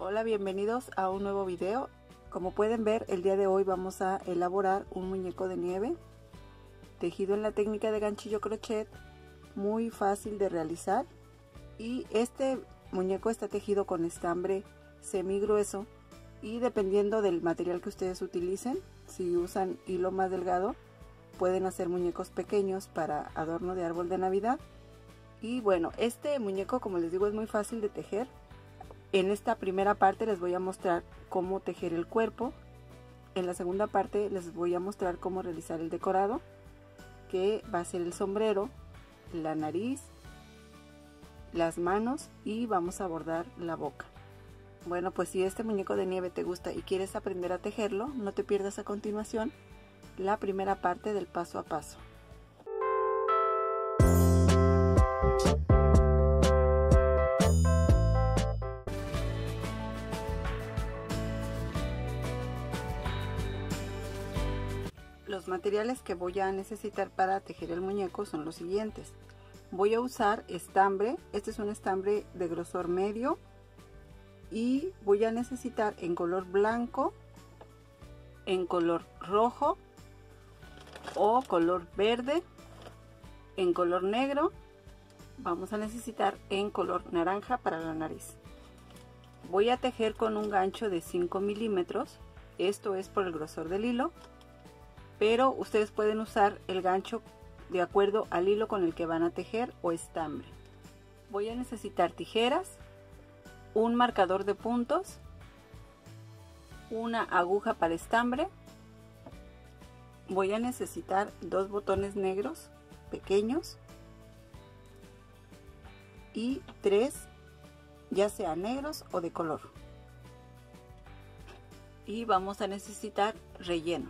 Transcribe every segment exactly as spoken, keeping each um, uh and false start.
Hola, bienvenidos a un nuevo video. Como pueden ver, el día de hoy vamos a elaborar un muñeco de nieve tejido en la técnica de ganchillo crochet, muy fácil de realizar. Y este muñeco está tejido con estambre semi grueso, y dependiendo del material que ustedes utilicen, si usan hilo más delgado, pueden hacer muñecos pequeños para adorno de árbol de Navidad. Y bueno, este muñeco, como les digo, es muy fácil de tejer. En esta primera parte les voy a mostrar cómo tejer el cuerpo. En la segunda parte les voy a mostrar cómo realizar el decorado, que va a ser el sombrero, la nariz, las manos, y vamos a bordar la boca. Bueno, pues si este muñeco de nieve te gusta y quieres aprender a tejerlo, no te pierdas a continuación la primera parte del paso a paso. Los materiales que voy a necesitar para tejer el muñeco son los siguientes. Voy a usar estambre. Este es un estambre de grosor medio, y voy a necesitar en color blanco, en color rojo o color verde, en color negro. Vamos a necesitar en color naranja para la nariz. Voy a tejer con un gancho de cinco milímetros. Esto es por el grosor del hilo, pero ustedes pueden usar el gancho de acuerdo al hilo con el que van a tejer o estambre. Voy a necesitar tijeras, un marcador de puntos, una aguja para estambre. Voy a necesitar dos botones negros pequeños y tres, ya sea negros o de color. Y vamos a necesitar relleno.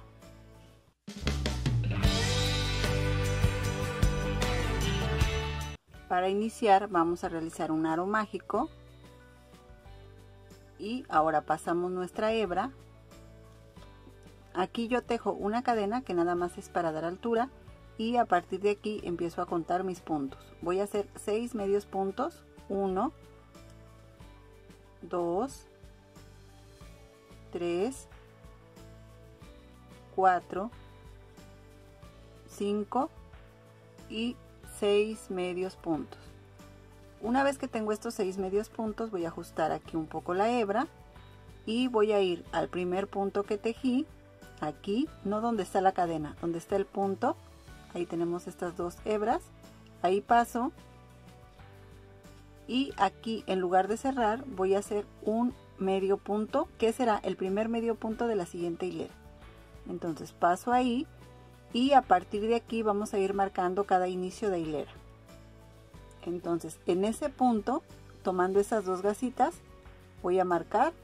Para iniciar vamos a realizar un aro mágico, y ahora pasamos nuestra hebra. Aquí yo tejo una cadena que nada más es para dar altura, y a partir de aquí empiezo a contar mis puntos. Voy a hacer seis medios puntos: uno, dos, tres, cuatro, cinco y seis medios puntos. Una vez que tengo estos seis medios puntos, voy a ajustar aquí un poco la hebra y voy a ir al primer punto que tejí, aquí, no donde está la cadena, donde está el punto. Ahí tenemos estas dos hebras, ahí paso, y aquí en lugar de cerrar voy a hacer un medio punto, que será el primer medio punto de la siguiente hilera. Entonces paso ahí, y a partir de aquí vamos a ir marcando cada inicio de hilera. Entonces en ese punto, tomando esas dos gasitas, voy a marcar,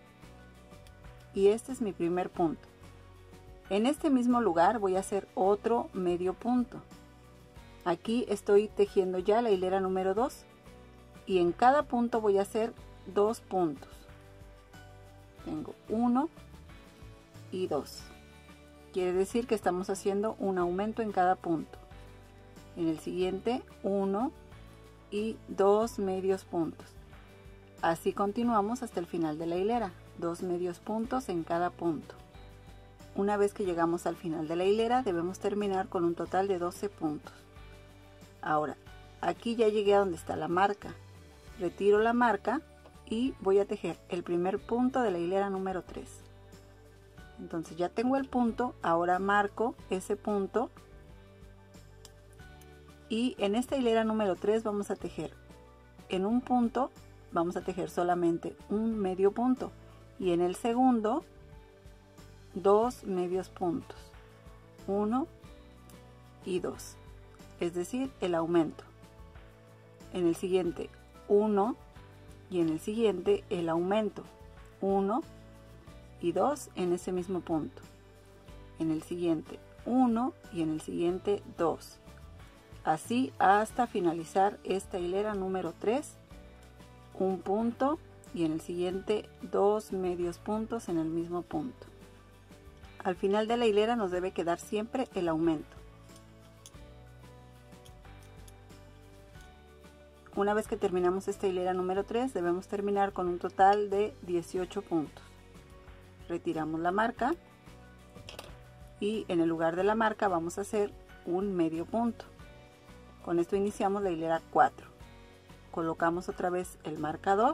y este es mi primer punto. En este mismo lugar voy a hacer otro medio punto. Aquí estoy tejiendo ya la hilera número dos, y en cada punto voy a hacer dos puntos. Tengo uno y dos. Quiere decir que estamos haciendo un aumento en cada punto. En el siguiente, uno y dos medios puntos. Así continuamos hasta el final de la hilera, dos medios puntos en cada punto. Una vez que llegamos al final de la hilera, debemos terminar con un total de doce puntos. Ahora, aquí ya llegué a donde está la marca. Retiro la marca y voy a tejer el primer punto de la hilera número tres. Entonces ya tengo el punto, ahora marco ese punto, y en esta hilera número tres vamos a tejer en un punto, vamos a tejer solamente un medio punto, y en el segundo dos medios puntos, uno y dos, es decir, el aumento. En el siguiente uno, y en el siguiente el aumento, uno y dos en ese mismo punto. En el siguiente uno, y en el siguiente dos. Así hasta finalizar esta hilera número tres, un punto, y en el siguiente dos medios puntos en el mismo punto. Al final de la hilera nos debe quedar siempre el aumento. Una vez que terminamos esta hilera número tres, debemos terminar con un total de dieciocho puntos. Retiramos la marca y en el lugar de la marca vamos a hacer un medio punto. Con esto iniciamos la hilera cuatro. Colocamos otra vez el marcador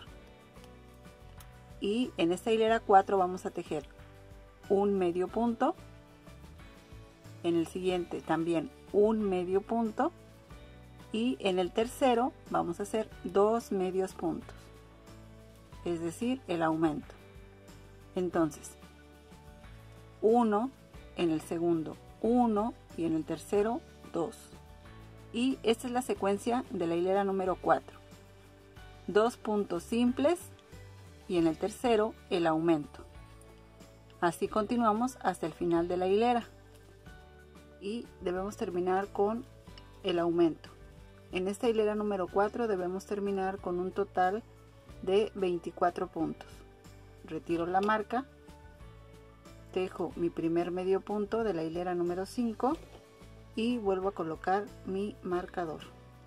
y en esta hilera cuatro vamos a tejer un medio punto. En el siguiente también un medio punto. Y en el tercero vamos a hacer dos medios puntos, es decir, el aumento. Entonces, uno, en el segundo uno y en el tercero dos. Y esta es la secuencia de la hilera número cuatro. Dos puntos simples y en el tercero el aumento. Así continuamos hasta el final de la hilera y debemos terminar con el aumento. En esta hilera número cuatro debemos terminar con un total de veinticuatro puntos. Retiro la marca, tejo mi primer medio punto de la hilera número cinco y vuelvo a colocar mi marcador.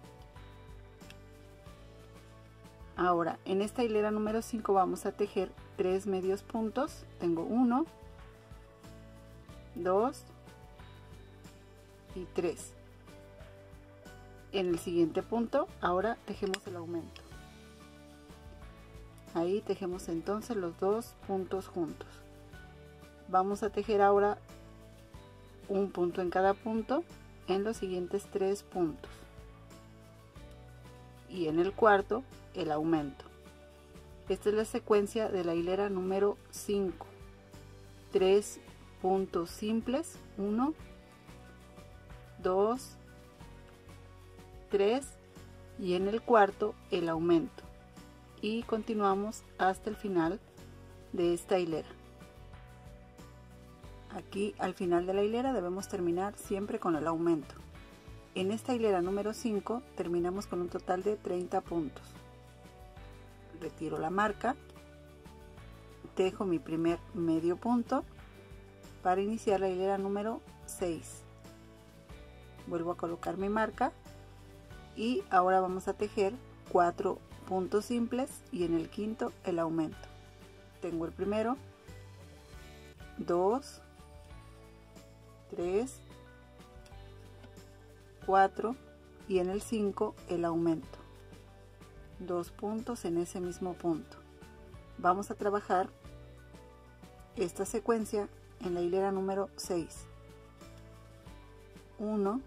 Ahora en esta hilera número cinco vamos a tejer tres medios puntos. Tengo uno, dos y tres. En el siguiente punto ahora tejemos el aumento. Ahí tejemos entonces los dos puntos juntos. Vamos a tejer ahora un punto en cada punto en los siguientes tres puntos y en el cuarto el aumento. Esta es la secuencia de la hilera número cinco. Tres puntos simples, uno, dos, tres y en el cuarto el aumento y continuamos hasta el final de esta hilera. Aquí al final de la hilera debemos terminar siempre con el aumento. En esta hilera número cinco terminamos con un total de treinta puntos. Retiro la marca, tejo mi primer medio punto para iniciar la hilera número seis. Vuelvo a colocar mi marca y ahora vamos a tejer cuatro puntos simples y en el quinto el aumento. Tengo el primero, dos, tres, cuatro y en el cinco el aumento. Dos puntos en ese mismo punto. Vamos a trabajar esta secuencia en la hilera número seis. uno,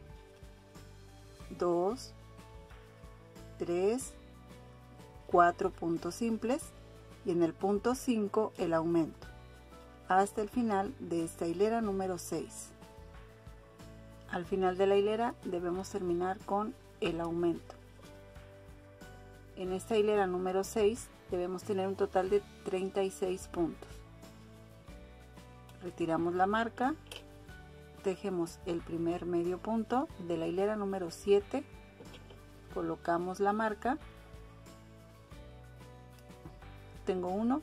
dos, tres, cuatro puntos simples y en el punto cinco el aumento hasta el final de esta hilera número seis. Al final de la hilera debemos terminar con el aumento. En esta hilera número seis debemos tener un total de treinta y seis puntos. Retiramos la marca, tejemos el primer medio punto de la hilera número siete, colocamos la marca, tengo uno,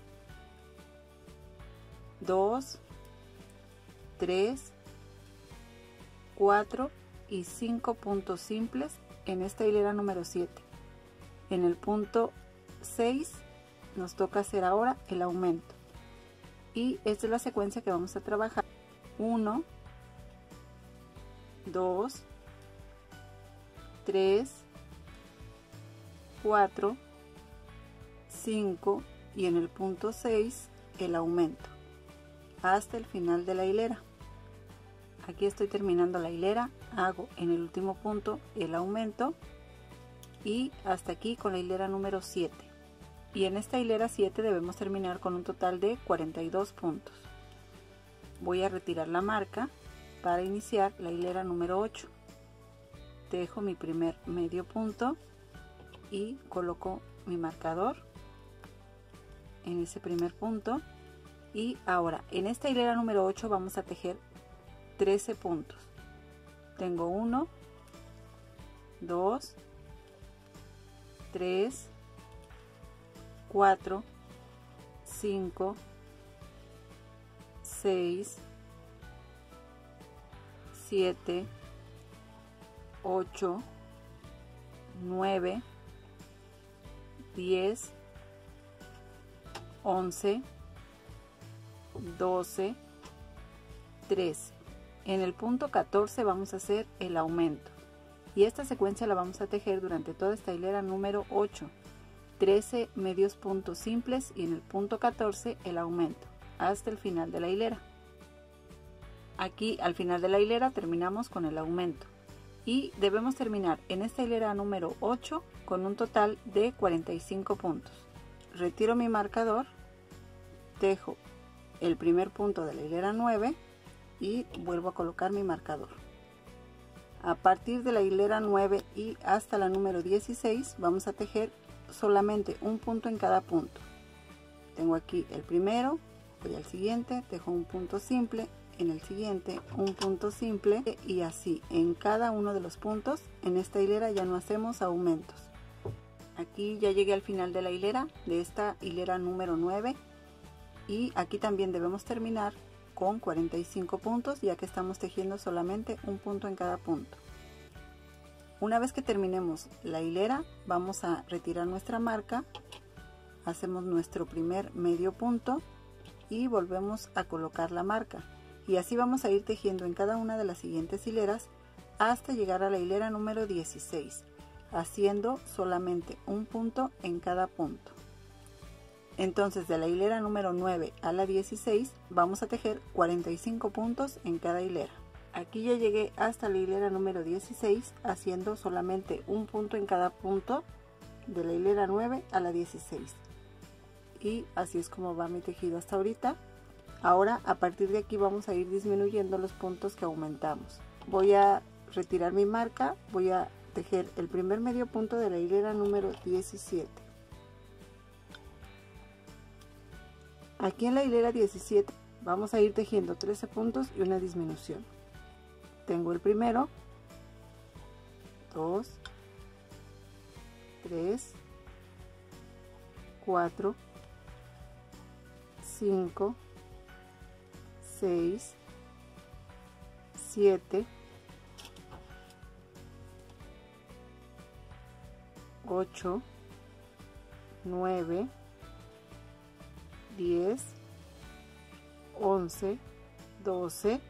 dos, tres, cuatro y cinco puntos simples en esta hilera número siete. En el punto seis nos toca hacer ahora el aumento y esta es la secuencia que vamos a trabajar. uno, dos, tres, cuatro, cinco y en el punto seis el aumento hasta el final de la hilera. Aquí estoy terminando la hilera, hago en el último punto el aumento y hasta aquí con la hilera número siete. Y en esta hilera siete debemos terminar con un total de cuarenta y dos puntos. Voy a retirar la marca para iniciar la hilera número ocho. Tejo mi primer medio punto y coloco mi marcador en ese primer punto y ahora en esta hilera número ocho vamos a tejer trece puntos. Tengo uno, dos, tres, cuatro, cinco, seis, siete, ocho, nueve, diez, once, doce, trece. En el punto catorce vamos a hacer el aumento y esta secuencia la vamos a tejer durante toda esta hilera número ocho, trece medios puntos simples y en el punto catorce el aumento hasta el final de la hilera. Aquí al final de la hilera terminamos con el aumento y debemos terminar en esta hilera número ocho con un total de cuarenta y cinco puntos. Retiro mi marcador, tejo el primer punto de la hilera nueve y vuelvo a colocar mi marcador. A partir de la hilera nueve y hasta la número dieciséis vamos a tejer solamente un punto en cada punto. Tengo aquí el primero, voy al siguiente, tejo un punto simple, en el siguiente un punto simple y así en cada uno de los puntos. En esta hilera ya no hacemos aumentos. Aquí ya llegué al final de la hilera, de esta hilera número nueve, y aquí también debemos terminar con cuarenta y cinco puntos, ya que estamos tejiendo solamente un punto en cada punto. Una vez que terminemos la hilera vamos a retirar nuestra marca, hacemos nuestro primer medio punto y volvemos a colocar la marca, y así vamos a ir tejiendo en cada una de las siguientes hileras hasta llegar a la hilera número dieciséis, haciendo solamente un punto en cada punto. Entonces de la hilera número nueve a la dieciséis vamos a tejer cuarenta y cinco puntos en cada hilera. Aquí ya llegué hasta la hilera número dieciséis haciendo solamente un punto en cada punto de la hilera nueve a la dieciséis, y así es como va mi tejido hasta ahorita. Ahora a partir de aquí vamos a ir disminuyendo los puntos que aumentamos. Voy a retirar mi marca, voy a tejer el primer medio punto de la hilera número diecisiete. Aquí en la hilera diecisiete vamos a ir tejiendo trece puntos y una disminución. Tengo el primero, dos, tres, cuatro, cinco, seis, siete, ocho, nueve, diez, once, doce,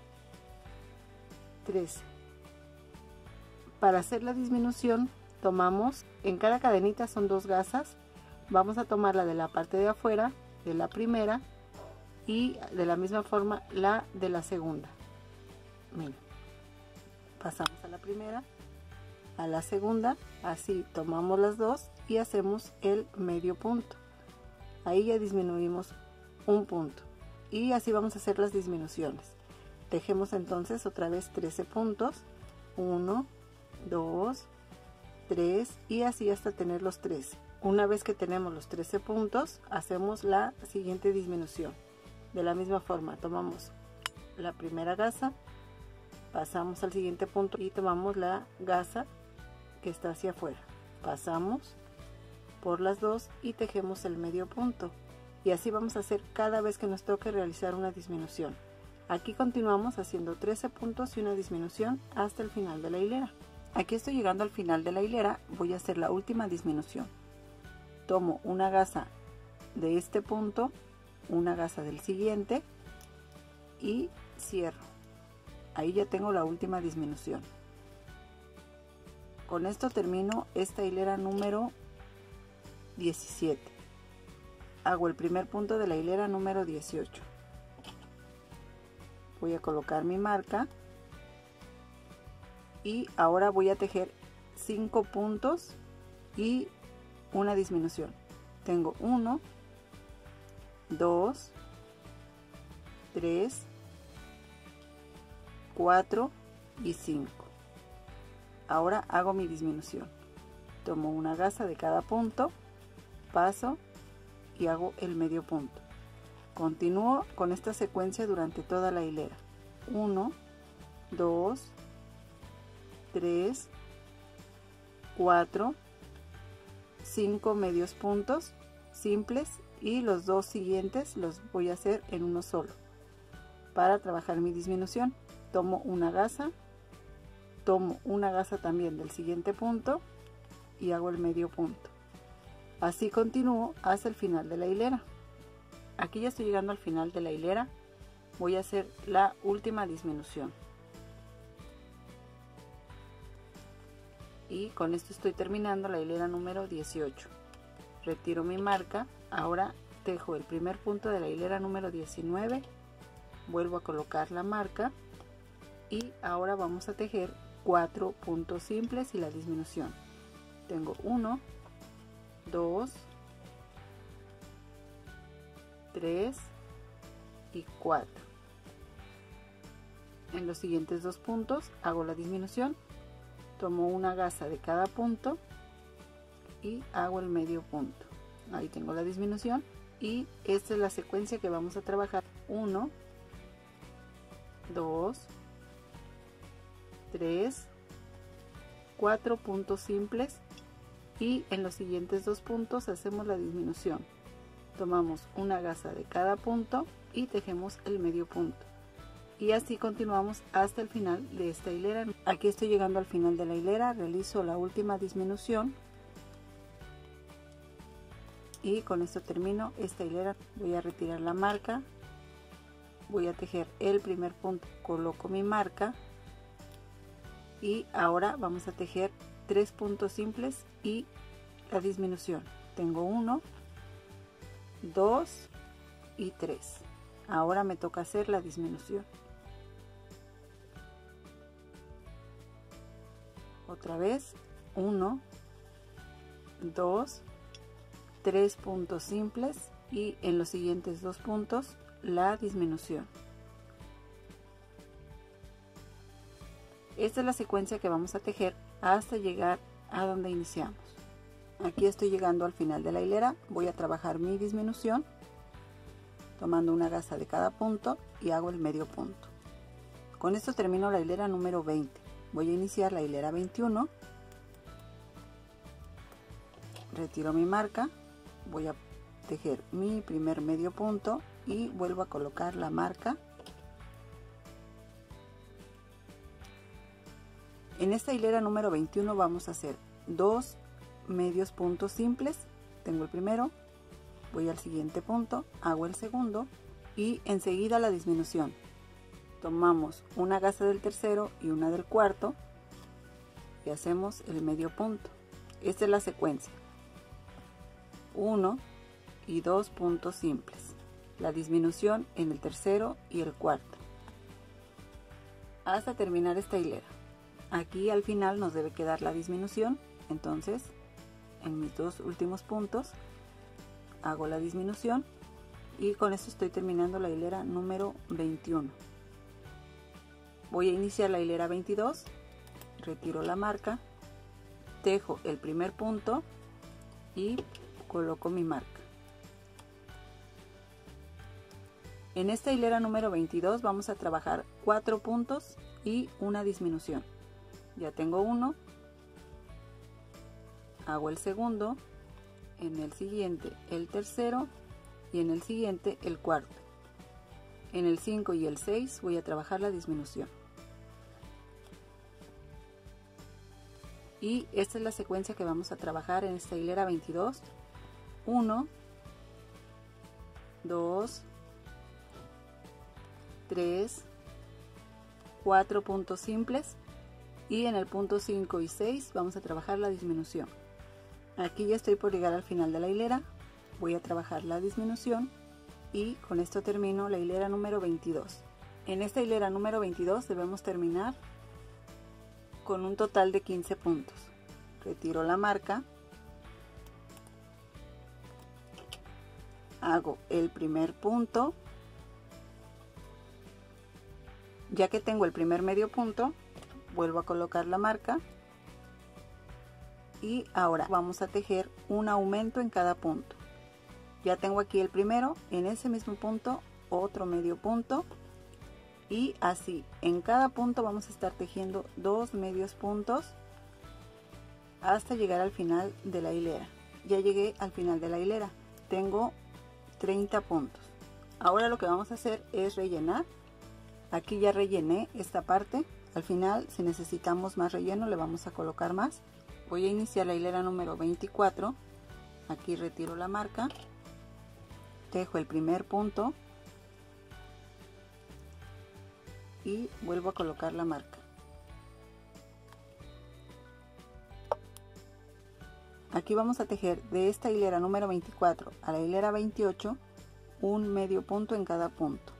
trece. Para hacer la disminución tomamos, en cada cadenita son dos gasas, vamos a tomar la de la parte de afuera de la primera y de la misma forma la de la segunda. Miren, pasamos a la primera, a la segunda, así tomamos las dos y hacemos el medio punto. Ahí ya disminuimos un punto y así vamos a hacer las disminuciones. Tejemos entonces otra vez trece puntos, uno, dos, tres y así hasta tener los trece. Una vez que tenemos los trece puntos hacemos la siguiente disminución. De la misma forma tomamos la primera gasa, pasamos al siguiente punto y tomamos la gasa que está hacia afuera, pasamos por las dos y tejemos el medio punto, y así vamos a hacer cada vez que nos toque realizar una disminución. Aquí continuamos haciendo trece puntos y una disminución hasta el final de la hilera. Aquí estoy llegando al final de la hilera, voy a hacer la última disminución. Tomo una gasa de este punto, una gasa del siguiente y cierro. Ahí ya tengo la última disminución. Con esto termino esta hilera número diecisiete. Hago el primer punto de la hilera número dieciocho. Voy a colocar mi marca y ahora voy a tejer cinco puntos y una disminución. Tengo uno, dos, tres, cuatro y cinco. Ahora hago mi disminución. Tomo una gasa de cada punto, paso y hago el medio punto. Continúo con esta secuencia durante toda la hilera. uno, dos, tres, cuatro, cinco medios puntos simples y los dos siguientes los voy a hacer en uno solo. Para trabajar mi disminución tomo una gasa, tomo una gasa también del siguiente punto y hago el medio punto. Así continúo hasta el final de la hilera. Aquí ya estoy llegando al final de la hilera. Voy a hacer la última disminución. Y con esto estoy terminando la hilera número dieciocho. Retiro mi marca. Ahora tejo el primer punto de la hilera número diecinueve. Vuelvo a colocar la marca. Y ahora vamos a tejer cuatro puntos simples y la disminución. Tengo uno, dos, tres y cuatro. En los siguientes dos puntos hago la disminución, tomo una gasa de cada punto y hago el medio punto. Ahí tengo la disminución y esta es la secuencia que vamos a trabajar. uno, dos, tres, cuatro puntos simples y en los siguientes dos puntos hacemos la disminución. Tomamos una gasa de cada punto y tejemos el medio punto. Y así continuamos hasta el final de esta hilera. Aquí estoy llegando al final de la hilera, realizo la última disminución y con esto termino esta hilera. Voy a retirar la marca, voy a tejer el primer punto, coloco mi marca y ahora vamos a tejer tres puntos simples y la disminución. Tengo uno, dos y tres. Ahora me toca hacer la disminución. Otra vez, uno, dos, tres puntos simples y en los siguientes dos puntos la disminución. Esta es la secuencia que vamos a tejer hasta llegar a donde iniciamos. Aquí estoy llegando al final de la hilera, voy a trabajar mi disminución tomando una gasa de cada punto y hago el medio punto. Con esto termino la hilera número veinte. Voy a iniciar la hilera veintiuno, retiro mi marca, voy a tejer mi primer medio punto y vuelvo a colocar la marca. En esta hilera número veintiuno vamos a hacer dos medios puntos simples. Tengo el primero, voy al siguiente punto, hago el segundo y enseguida la disminución. Tomamos una gasa del tercero y una del cuarto y hacemos el medio punto. Esta es la secuencia: uno y dos puntos simples, la disminución en el tercero y el cuarto hasta terminar esta hilera. Aquí al final nos debe quedar la disminución, entonces en mis dos últimos puntos hago la disminución y con esto estoy terminando la hilera número veintiuno. Voy a iniciar la hilera veintidós, retiro la marca, tejo el primer punto y coloco mi marca. En esta hilera número veintidós vamos a trabajar cuatro puntos y una disminución. Ya tengo uno, hago el segundo, en el siguiente el tercero y en el siguiente el cuarto. En el cinco y el seis voy a trabajar la disminución. Y esta es la secuencia que vamos a trabajar en esta hilera veintidós. uno, dos, tres, cuatro puntos simples y en el punto cinco y seis vamos a trabajar la disminución. Aquí ya estoy por llegar al final de la hilera, voy a trabajar la disminución y con esto termino la hilera número veintidós. En esta hilera número veintidós debemos terminar con un total de quince puntos. Retiro la marca, hago el primer punto. Ya que tengo el primer medio punto, vuelvo a colocar la marca y ahora vamos a tejer un aumento en cada punto. Ya tengo aquí el primero, en ese mismo punto otro medio punto y así en cada punto vamos a estar tejiendo dos medios puntos hasta llegar al final de la hilera. Ya llegué al final de la hilera, tengo treinta puntos. Ahora lo que vamos a hacer es rellenar. Aquí ya rellené esta parte. Al final, si necesitamos más relleno, le vamos a colocar más. Voy a iniciar la hilera número veinticuatro, Aquí retiro la marca, tejo el primer punto y vuelvo a colocar la marca. Aquí vamos a tejer de esta hilera número veinticuatro a la hilera veintiocho un medio punto en cada punto.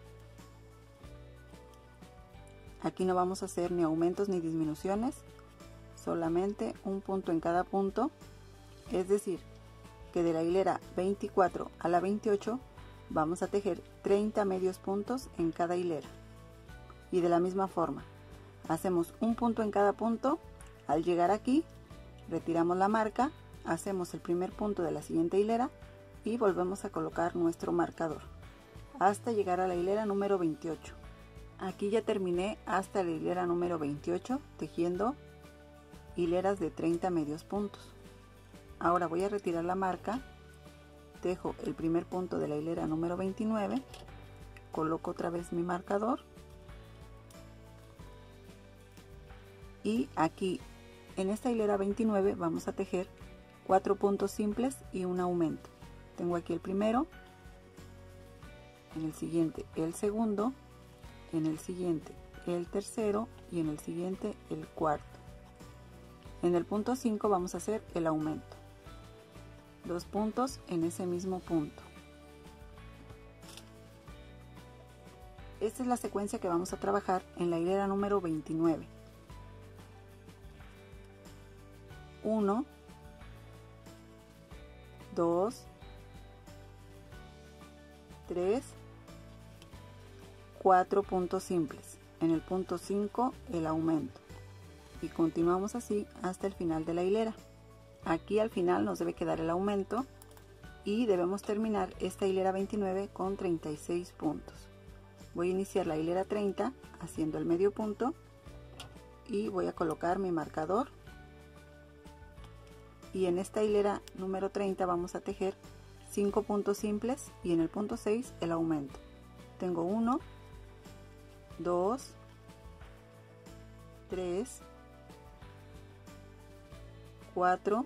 Aquí no vamos a hacer ni aumentos ni disminuciones, solamente un punto en cada punto, es decir, que de la hilera veinticuatro a la veintiocho vamos a tejer treinta medios puntos en cada hilera. Y de la misma forma, hacemos un punto en cada punto. Al llegar aquí, retiramos la marca, hacemos el primer punto de la siguiente hilera y volvemos a colocar nuestro marcador hasta llegar a la hilera número veintiocho. Aquí ya terminé hasta la hilera número veintiocho tejiendo hileras de treinta medios puntos. Ahora voy a retirar la marca, tejo el primer punto de la hilera número veintinueve, coloco otra vez mi marcador y aquí en esta hilera veintinueve vamos a tejer cuatro puntos simples y un aumento. Tengo aquí el primero, en el siguiente el segundo, en el siguiente el tercero y en el siguiente el cuarto. En el punto cinco vamos a hacer el aumento, dos puntos en ese mismo punto. Esta es la secuencia que vamos a trabajar en la hilera número veintinueve. uno, dos, tres, cuatro puntos simples. En el punto cinco el aumento y continuamos así hasta el final de la hilera. Aquí al final nos debe quedar el aumento y debemos terminar esta hilera veintinueve con treinta y seis puntos. Voy a iniciar la hilera treinta haciendo el medio punto y voy a colocar mi marcador. Y en esta hilera número treinta vamos a tejer cinco puntos simples y en el punto seis el aumento. Tengo uno, dos, tres, cuatro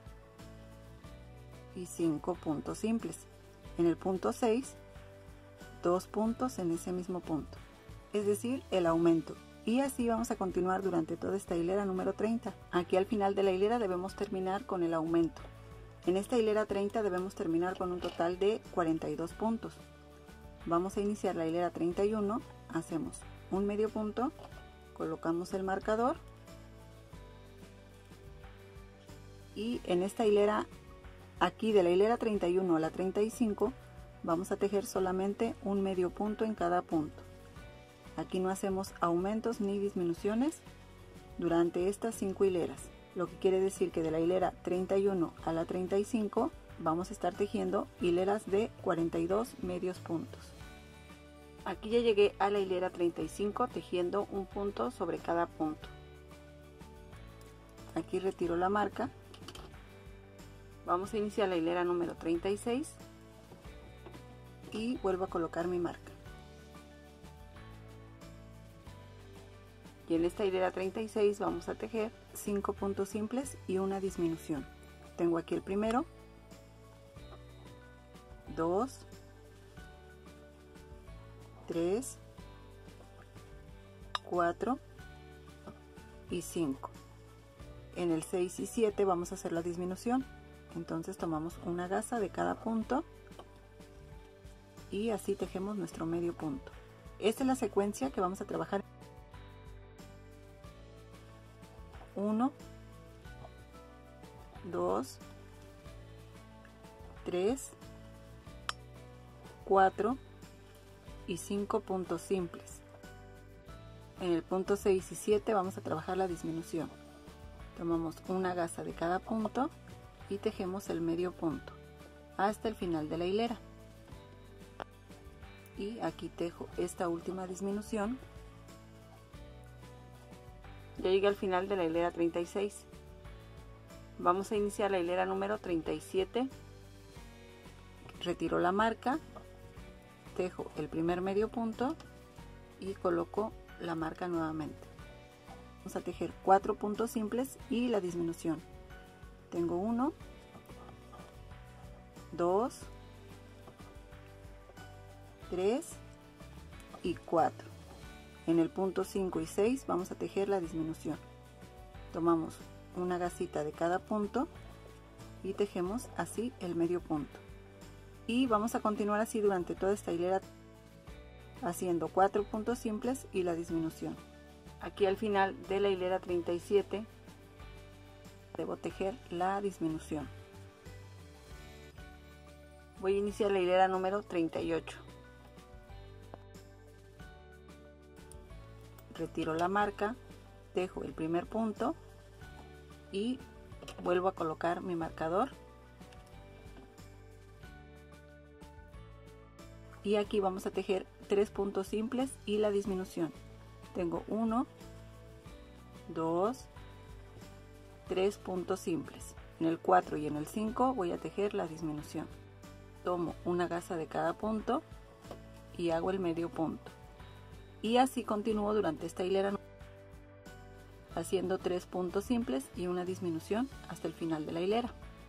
y cinco puntos simples. En el punto seis, dos puntos en ese mismo punto, es decir, el aumento. Y así vamos a continuar durante toda esta hilera número treinta. Aquí al final de la hilera debemos terminar con el aumento. En esta hilera treinta debemos terminar con un total de cuarenta y dos puntos. Vamos a iniciar la hilera treinta y uno, hacemos un medio punto, colocamos el marcador y en esta hilera, aquí de la hilera treinta y uno a la treinta y cinco, vamos a tejer solamente un medio punto en cada punto. Aquí no hacemos aumentos ni disminuciones durante estas cinco hileras, lo que quiere decir que de la hilera treinta y uno a la treinta y cinco vamos a estar tejiendo hileras de cuarenta y dos medios puntos. Aquí ya llegué a la hilera treinta y cinco tejiendo un punto sobre cada punto. Aquí retiro la marca, vamos a iniciar la hilera número treinta y seis y vuelvo a colocar mi marca. Y en esta hilera treinta y seis vamos a tejer cinco puntos simples y una disminución. Tengo aquí el primero, dos, tres, cuatro y cinco. En el seis y siete vamos a hacer la disminución. Entonces tomamos una gasa de cada punto y así tejemos nuestro medio punto. Esta es la secuencia que vamos a trabajar. uno, dos, tres, cuatro y cinco puntos simples. En el punto seis y siete vamos a trabajar la disminución. Tomamos una gasa de cada punto y tejemos el medio punto hasta el final de la hilera. Y aquí tejo esta última disminución. Ya llegué al final de la hilera treinta y seis. Vamos a iniciar la hilera número treinta y siete. Retiro la marca, tejo el primer medio punto y coloco la marca nuevamente. Vamos a tejer cuatro puntos simples y la disminución. Tengo uno, dos, tres y cuatro. En el punto cinco y seis vamos a tejer la disminución. Tomamos una gasita de cada punto y tejemos así el medio punto. Y vamos a continuar así durante toda esta hilera, haciendo cuatro puntos simples y la disminución. Aquí al final de la hilera treinta y siete debo tejer la disminución. Voy a iniciar la hilera número treinta y ocho. Retiro la marca, tejo el primer punto y vuelvo a colocar mi marcador. Y aquí vamos a tejer tres puntos simples y la disminución. Tengo uno, dos, tres puntos simples. En el cuatro y en el cinco voy a tejer la disminución. Tomo una gasa de cada punto y hago el medio punto. Y así continúo durante esta hilera, haciendo tres puntos simples y una disminución hasta el final de la hilera.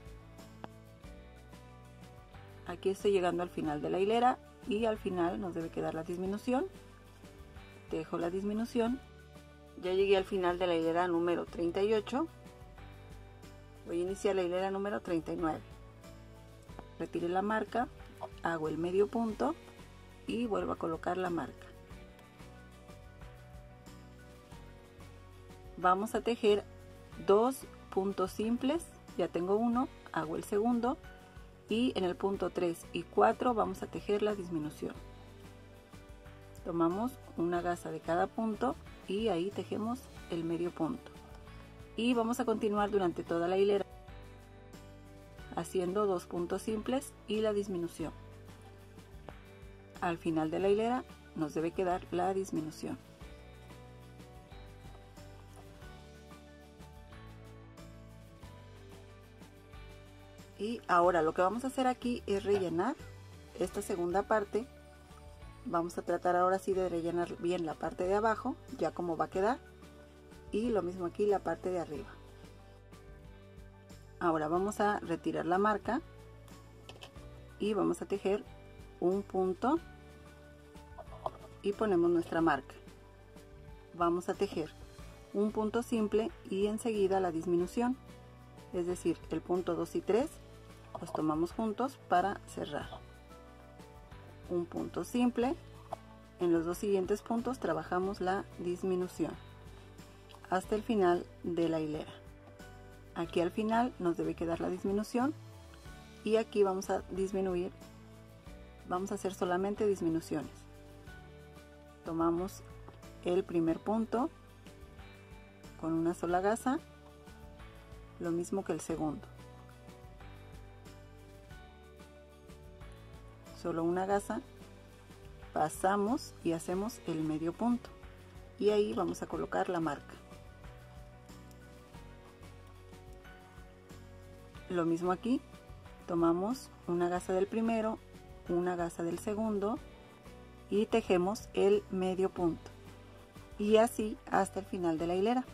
Aquí estoy llegando al final de la hilera y al final nos debe quedar la disminución. Tejo la disminución. Ya llegué al final de la hilera número treinta y ocho. Voy a iniciar la hilera número treinta y nueve. Retiro la marca, hago el medio punto y vuelvo a colocar la marca. Vamos a tejer dos puntos simples, ya tengo uno, hago el segundo y en el punto tres y cuatro vamos a tejer la disminución. Tomamos una gasa de cada punto y ahí tejemos el medio punto. Y vamos a continuar durante toda la hilera haciendo dos puntos simples y la disminución. Al final de la hilera nos debe quedar la disminución. Y ahora lo que vamos a hacer aquí es rellenar esta segunda parte. Vamos a tratar ahora sí de rellenar bien la parte de abajo, ya como va a quedar, y lo mismo aquí la parte de arriba. Ahora vamos a retirar la marca y vamos a tejer un punto y ponemos nuestra marca. Vamos a tejer un punto simple y enseguida la disminución, es decir, el punto dos y tres los tomamos juntos para cerrar. Un punto simple, en los dos siguientes puntos trabajamos la disminución hasta el final de la hilera. Aquí al final nos debe quedar la disminución y aquí vamos a disminuir, vamos a hacer solamente disminuciones. Tomamos el primer punto con una sola gasa, lo mismo que el segundo. Solo una gasa, pasamos y hacemos el medio punto y ahí vamos a colocar la marca. Lo mismo aquí, tomamos una gasa del primero, una gasa del segundo y tejemos el medio punto y así hasta el final de la hilera.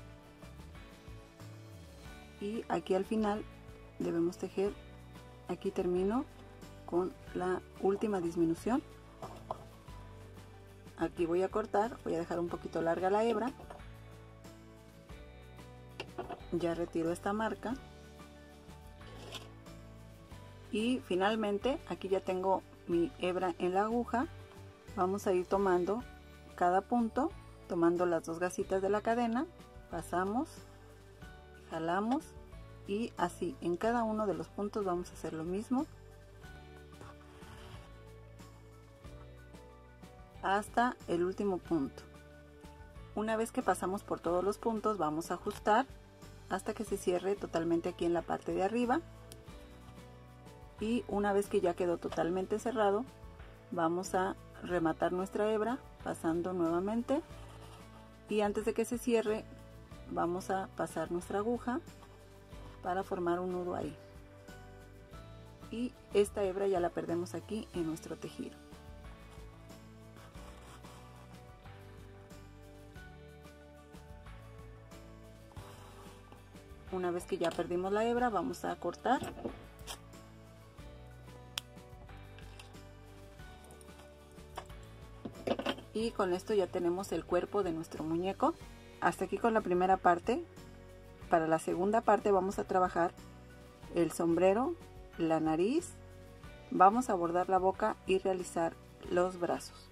Y aquí al final debemos tejer, aquí termino con la última disminución. Aquí voy a cortar, voy a dejar un poquito larga la hebra. Ya retiro esta marca. Y finalmente aquí ya tengo mi hebra en la aguja. Vamos a ir tomando cada punto, tomando las dos gasitas de la cadena, pasamos, jalamos y así en cada uno de los puntos vamos a hacer lo mismo hasta el último punto. Una vez que pasamos por todos los puntos vamos a ajustar hasta que se cierre totalmente aquí en la parte de arriba. Y una vez que ya quedó totalmente cerrado, vamos a rematar nuestra hebra pasando nuevamente y antes de que se cierre vamos a pasar nuestra aguja para formar un nudo ahí. Y esta hebra ya la perdemos aquí en nuestro tejido. Una vez que ya perdimos la hebra vamos a cortar Y con esto ya tenemos el cuerpo de nuestro muñeco. Hasta aquí con la primera parte. Para la segunda parte vamos a trabajar el sombrero, la nariz, vamos a bordar la boca y realizar los brazos.